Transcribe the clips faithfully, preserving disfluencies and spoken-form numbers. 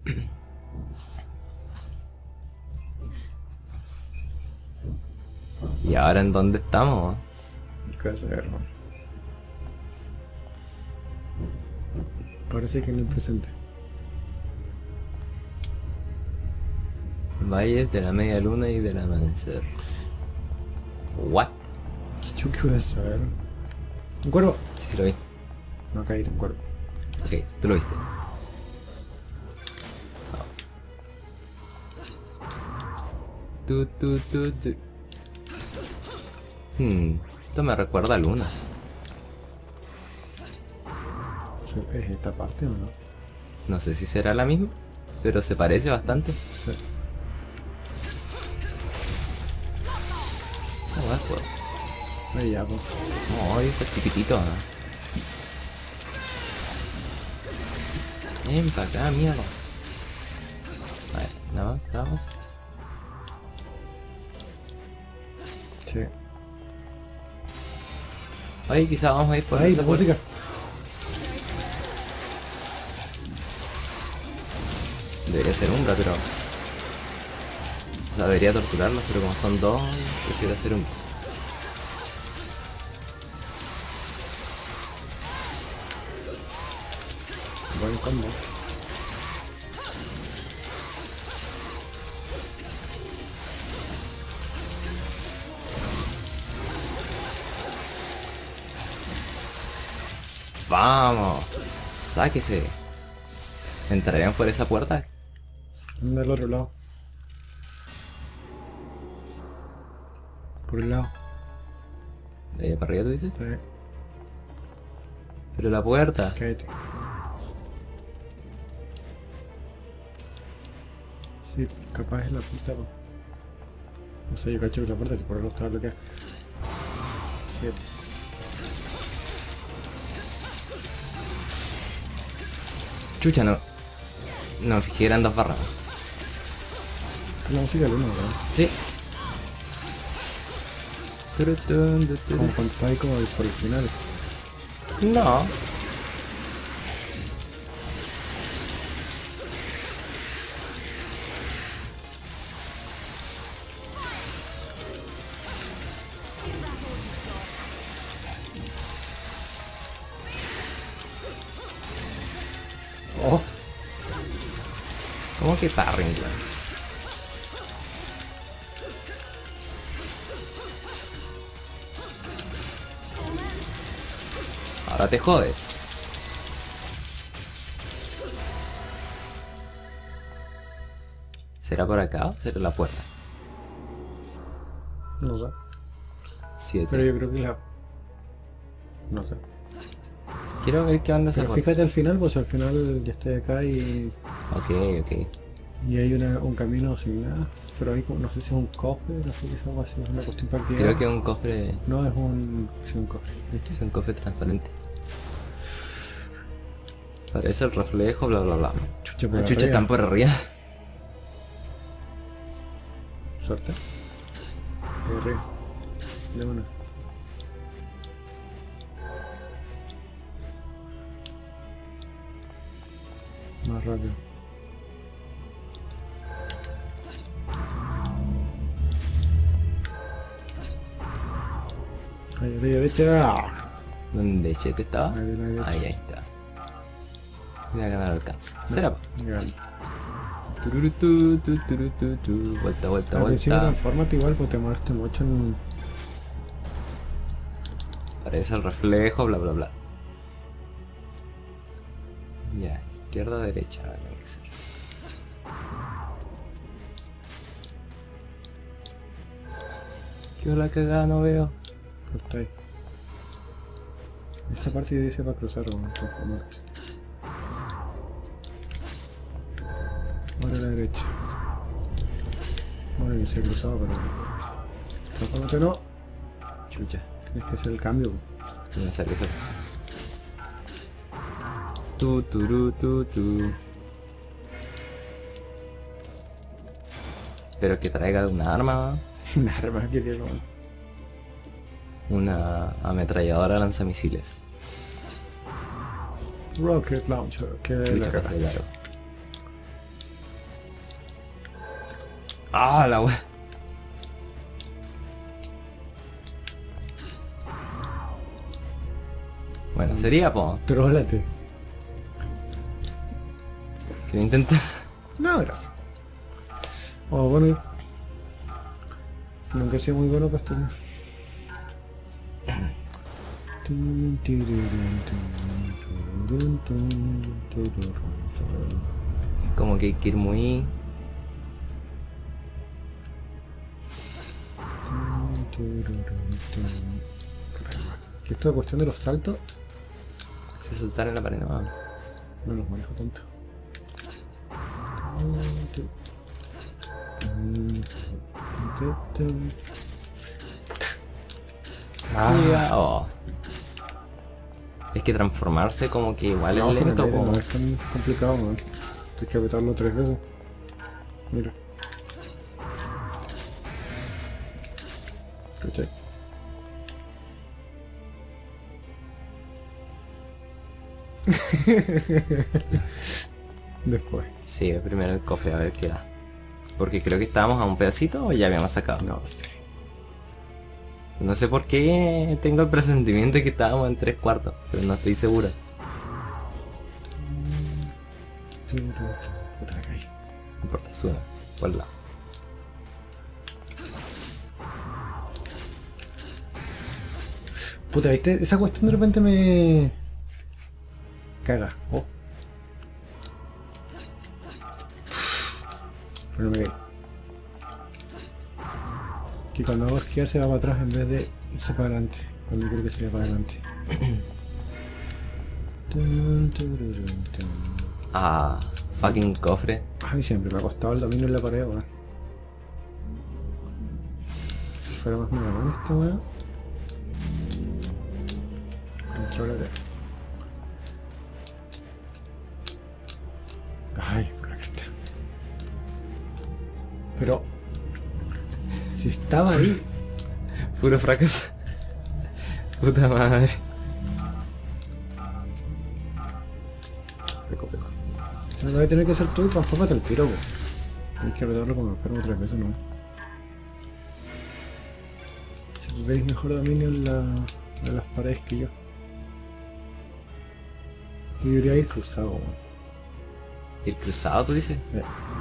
¿Y ahora en dónde estamos? ¿Qué sé, hermano? Parece que en el presente. Valles de la media luna y del amanecer. What? ¿Yo qué voy a saber? ¿Un cuervo? Sí, sí lo vi. No, acá dice un cuervo. Ok, tú lo viste. Tu, tu, tu, tu. Hmm, esto me recuerda a Luna. ¿Es esta parte o no? No sé si será la misma, pero se parece bastante. Sí. No, es juego. Ahí ya, pues. No, está chiquitito. ¿No? Ven para acá, mierda. A ver, nada más, nada más. Sí. Oye, quizá vamos a ir por ¡Ay, esa la puerta. música! Debería ser Umbra, pero... O sea, debería torturarlos, pero como son dos, prefiero hacer un... Buen combo. ¡Vamos! ¡Sáquese! ¿Entrarían por esa puerta? Anda al otro lado. Por el lado. ¿De allá para arriba tú dices? Sí. Pero la puerta... Cállate. Sí, capaz es la puerta. Po. No sé, yo cacho que la puerta, si por el otro estaba bloqueada. Sí. Chucha, no... No me fijé, eran dos barras. Es la música del uno, ¿verdad? Sí. Como cuando está ahí como por el final. No. Oh, ¿Cómo que parring, weón? Ahora te jodes. ¿Será por acá o será la puerta? no sé. Siete. Pero yo creo que la... No sé. Quiero ver qué onda esa Pero puerta. fíjate al final, pues al final ya estoy acá y... Ok, ok. Y hay una, un camino sin nada. Pero hay como, no sé si es un cofre, no sé si es algo así, es una cuestión para que... Creo que es un cofre... No, es un... Sí, un cofre. Es un cofre transparente. Parece el reflejo, bla bla bla. Chucha por Ah, chucha, arriba. están por arriba. Suerte. Por arriba. De una. Más rápido. Ahí arriba, ¿viste? ¡Ah! ¿Dónde Chete estaba? Ahí, ahí, ahí. Ahí, ahí está. Mira que no lo alcanza. ¿Será? pa? Legal. Tururutu, tu, turutu, tu. Vuelta, vuelta, Al principio vuelta. transfórmate igual, pues te moraste mucho en... Parece el reflejo, bla bla bla. Ya, izquierda, derecha, tiene que ser. ¿Qué la cagada no veo? Está ahí. Esta parte dice para cruzar o transformarte. Ahora a la derecha. Bueno, yo se he cruzado, pero... Transformate no. Chucha, Es que es el cambio. no me sale eso. Tu, turu, tu, tu. Pero que traiga una arma, Una arma que tiene... una ametralladora lanzamisiles. Rocket Launcher, que es Chucha, la pasé cara. largo. Ah, la wea. Bueno, sería po. Trólate. Que lo intenta. No, gracias. Oh, bueno. Nunca he sido muy bueno para esto. Como que hay que ir muy... Que esto es cuestión de los saltos, Se saltar en la pared nomás. no los manejo tanto. Ah, oh. Es que transformarse como que igual No, es si me lento pega, como... no es tan complicado, man. Tienes que apretarlo tres veces. Mira. ¿Cachai? Después. Sí, primero el cofre a ver qué da. Porque creo que estábamos a un pedacito o ya habíamos sacado. No sé. No sé por qué tengo el presentimiento de que estábamos en tres cuartos, pero no estoy seguro. Puta, caí. No importa, sube. Por el lado. Puta, ¿viste? Esa cuestión de repente me... caga. Oh. Pero me caí. Que cuando hago esquiar se va para atrás en vez de irse para adelante. Cuando creo que sería para adelante. Tun, tururun, tun. Ah, fucking cofre. A mí siempre me ha costado el dominio en la pared, weón. Si fuera más mega man esta weón. Contrólate. Ay, por la cresta. Pero... si estaba ahí. Puro fracaso. Puta madre. Peco, peco. No lo voy a tener que hacer tú y transfórmate el tiro, weón. Tienes que apretarlo como enfermo tres veces, ¿no? Si tú tenéis mejor dominio en, la, en las paredes que yo. Yo debería ir cruzado, weón. ¿Ir cruzado tú dices? Eh.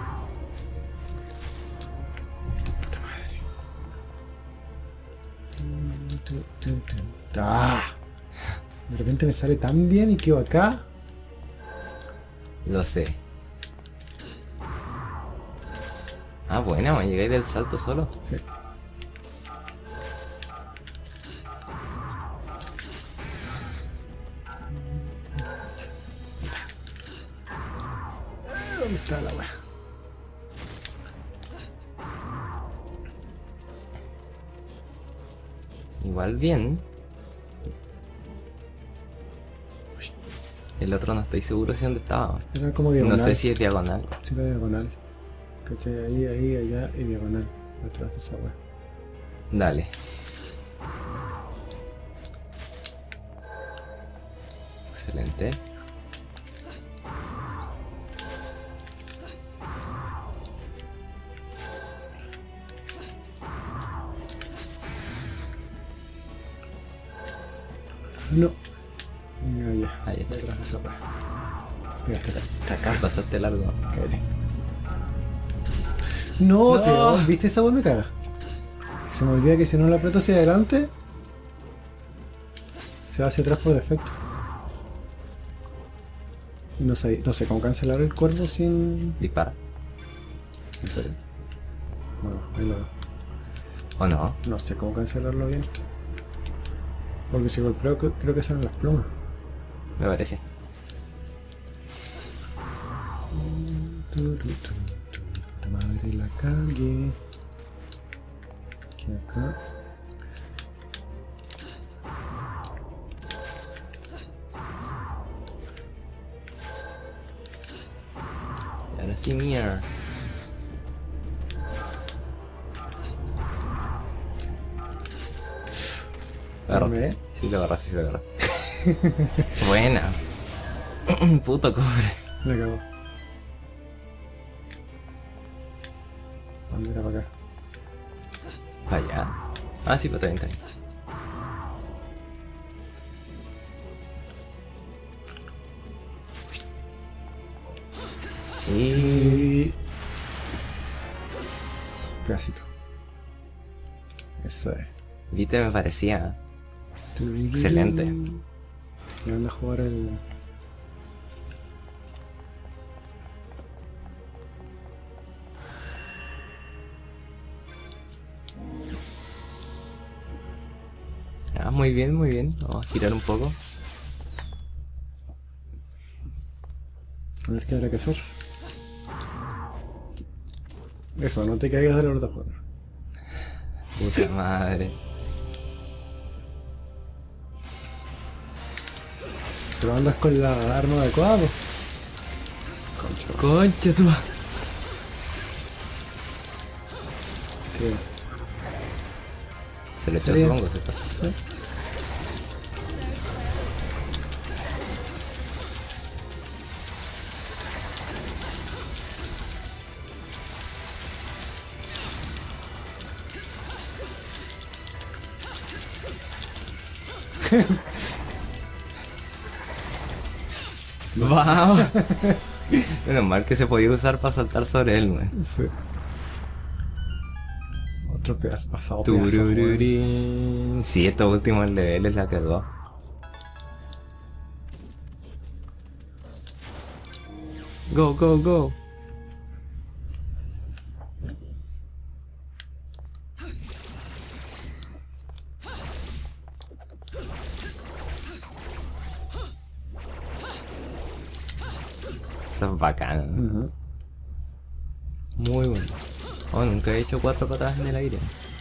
Puta madre. Tun, tun, tun. ¡Ah! De repente me sale tan bien y quedo acá. Lo sé. Ah, buena, me llegáis del salto solo. Sí. ¿Dónde está la weá? Igual bien. El otro no estoy seguro si dónde estaba. Era como diagonal. No sé si es diagonal. Sí, era diagonal. ¿Cachai? Ahí, ahí, allá y diagonal. Atrás de esa weá. Dale. Excelente. No. Mira ya. Ahí está. Detrás de esa weá. Mira, está acá. Está acá. Pasaste largo. Cállate. No, No. Teo, ¿viste esa weá? Me caga. Se me olvida que si no la aprieto hacia adelante, se va hacia atrás por defecto. Y no sé, no sé cómo cancelar el cuervo sin... Dispara. ¿En serio? Bueno, ahí lo veo. ¿O no? No sé cómo cancelarlo bien. Porque si golpeo creo, creo que salen las plumas. Me parece. Tu, tu, tu, tu, puta madre la calle. Aquí acá. Y ahora sí, mierda. Agarraste. ¿Me? Sí, lo agarraste, sí lo agarraste. Buena. Puto cobre. Me cago. ¿Dónde era para acá? Para allá. Ah, sí, para treinta. Y... Y... Clásico. Eso es. Viste, me parecía excelente. Y anda a jugar el... Ah, muy bien, muy bien. Vamos a girar un poco. A ver qué habrá que hacer. Eso, no te caigas de la plataforma. Puta madre. Pero andas con la arma adecuada, pues. Concha. Concha tú. ¿Qué? Se lo echó, Bien. supongo, ¿cierto? ¿Sí? ¡Vamos! Menos mal que se podía usar para saltar sobre él, weón. Sí. Otro pedazo pasado. Pedazo, weón. Turururín. Sí, estos últimos niveles la cagó. Go, go, go. Eso es bacano. Ujú. Muy bueno. Oh, nunca he hecho cuatro patadas en el aire.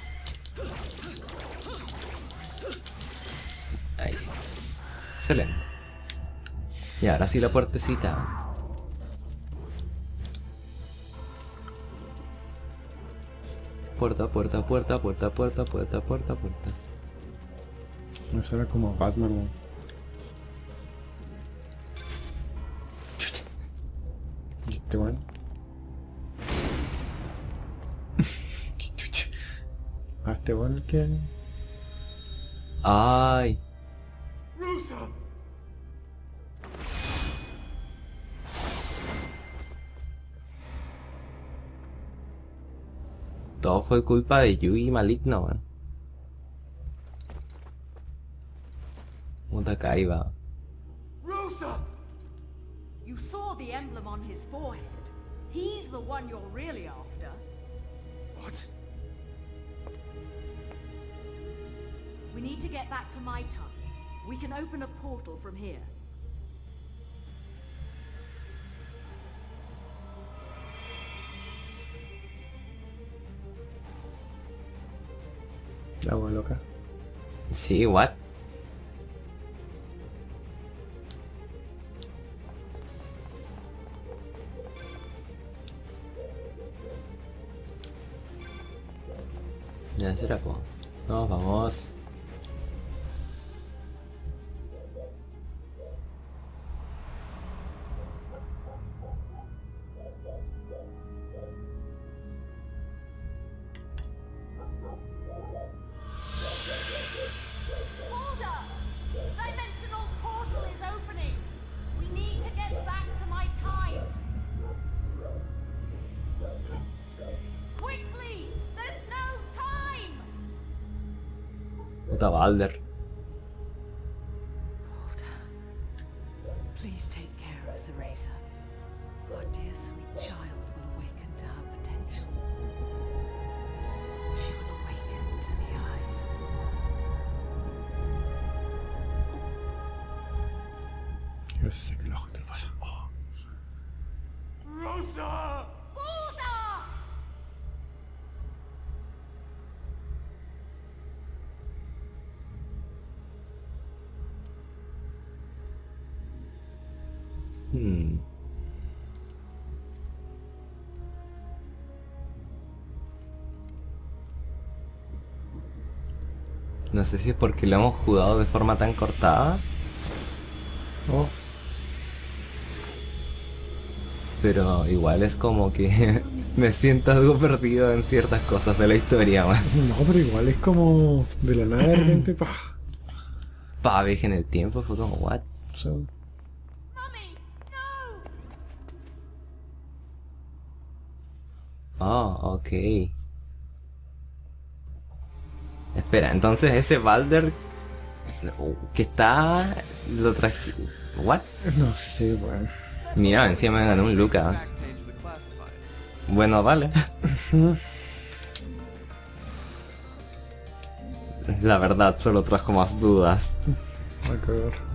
Ahí sí. Excelente. Y ahora sí la puertecita. Puerta, puerta, puerta, puerta, puerta, puerta, puerta, puerta. Eso era como Batman, weón. Chucha. ¿Y este weón? Qué chucha. Ah, este weón el que... Ay. Todo fue culpa de Yugi maligno, man. Puta caiba. Rosa! You saw the emblem on his forehead. He's the one you're really after. What? We need to get back to my town. We can open a portal from here. La agua loca. Sí, what? Ya será, po. No, vamos. Order! Dimensional portal is opening. We need to get back to my time. Quickly! There's no time! Puta Balder. Order. Please take care of Cereza. Our dear sweet child will awaken to her potential. She will awaken to the eyes of the world. Yo sé que el ojo te lo pasa. Oh. Rosa! Order! Hmm. No sé si es porque lo hemos jugado de forma tan cortada, Oh. pero igual es como que Me siento algo perdido en ciertas cosas de la historia, man. No, pero igual es como de la nada de repente, pa. Pa, viaje en el tiempo, fue como, what? O sea, Oh, ok. Espera, entonces ese Balder que está... lo traje... ¿What? no sé, weón. Mira, encima me ganó un Luca. Bueno, vale. La verdad, solo trajo más dudas. Va a cagar.